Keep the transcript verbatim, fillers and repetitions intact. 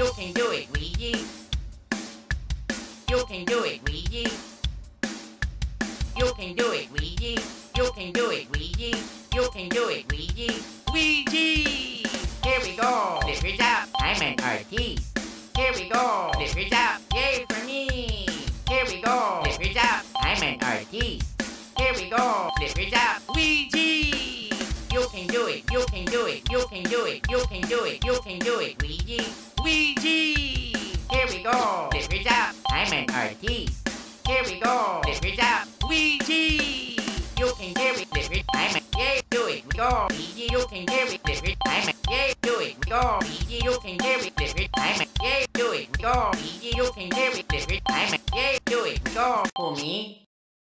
You can do it, Luigi. You can do it, Luigi. You can do it, Luigi. You can do it, Luigi. You can do it, Luigi. Luigi! Here we go. Flippers up. I'm an artiste. Here we go. Flippers up. Yay for me. Here we go. Flippers up. I'm an artiste. Here we go. Flippers up. Luigi! You can do it. You can do it. You can do it. You can do it. You can do it, Luigi. Luigi! Here we go. Flippers up. I'm an artiste. Here we go. Flippers up. Luigi! You can carry flippers. I'm a yay. Do it. We go.